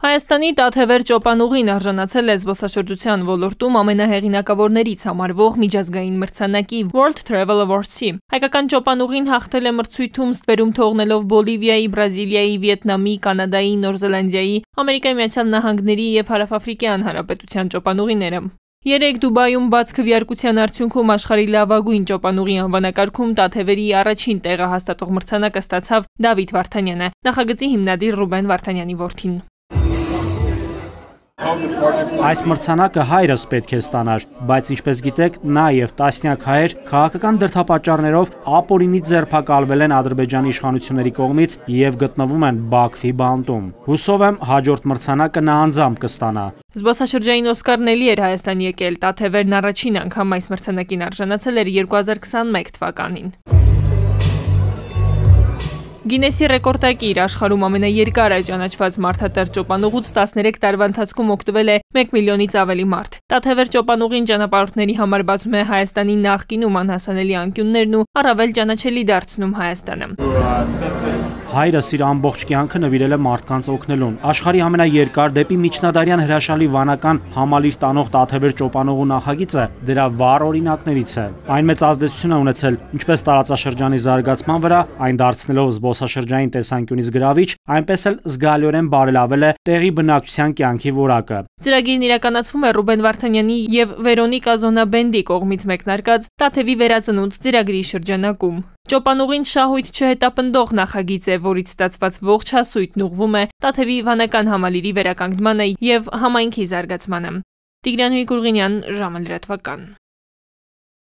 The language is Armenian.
Հայաստանի Տաթևեր ճոպանուղին արժանացել է զբոսաշրջության ոլորտում ամենահեղինակավորներից համարվող միջազգային մրցանակի World Travel Awards-ի։ Հայկական ճոպանուղին հաղթել է մրցույթում ստվերում թողնելով Բոլիվիայի, Բրազիլիայի, Վիետնամի, Կանադայի, Նոր Զելանդիայի, Ամերիկայի Միացյալ Նահանգների և Հարավաֆրիկյան Հանրապետության ճոպանուղիները։ Երեկ Դուբայում բաց քվեարկության արդյունքում աշխարհի լավագույն ճոպանուղի անվանակարգում Տաթևերի առաջին տեղը հաստատող մրցանակը ստացավ Դավիթ Վարդանյանը, նախագծի հիմնադիր Ռուբեն Վարդանյանի որդին։ Այս մրցանակը հայրս պետք է ստանար, բայց ինչպես գիտեք, նա և տասնյակ հայեր քաղաքական դրդապատճառներով ապօրինի ձերբակալվել են Ադրբեջանի իշխանությունների կողմից և գտնվում են Բաքվի բանտում։ Հուսով եմ հաջորդ մրցանակը նա անձամբ կստանա։ Զբոսաշրջային Օսկարն էլի էր Հայաստան եկել, Տաթևերն առաջին անգամ այս մրցանակին արժանացել էր 2021 թվականին։ Գինեսի ռեկորդակիր աշխարհում ամենաերկարը ճանաչված մարդատար ճոպանուղուց 13 տարվա ընթացքում օգտվել է 1 միլիոնից ավելի մարդ։ Տաթևեր ճոպանուղին ճանապարհորդների համար բացում է Հայաստանի նախկինում անհասանելի անկյուններն ու առավել ճանաչելի դարձնում Հայաստանը։ Հայրս իր ամբողջ կյանքը նվիրել է մարդկանց օգնելուն։ Աշխարհի ամենաերկար դեպի միջնադարյան հրաշալի վանական համալիր տանող Տաթևեր ճոպանուղու նախագիծը դրա վառ օրինակներից է։ Այն մեծ ազդեցություն է ունեցել ինչպես տարածաշրջանի զարգացման վրա, այն դարձնելով զբոսաշրջային տեսանկյունից գրավիչ, այնպես էլ զգալիորեն բարելավել է տեղի բնակչության կյանքի որակը։ Ծրագիրն իրականացվում է Ռուբեն Վարդանյանի և Վերոնիկա Զոնաբենդի կողմից մեկնարկած Տաթևի վերածնունդ ծրագրի շրջանակում։ Ճոպանուղին շահույթ չհետապնդող նախագիծ է, որից ստացված ողջ հասույթն ուղղվում է Տաթևի վանական համալիրի վերականգնմանը և համայնքի զարգացմանը։ Տիգրան Գուրգինյան, ժամը լրատվական։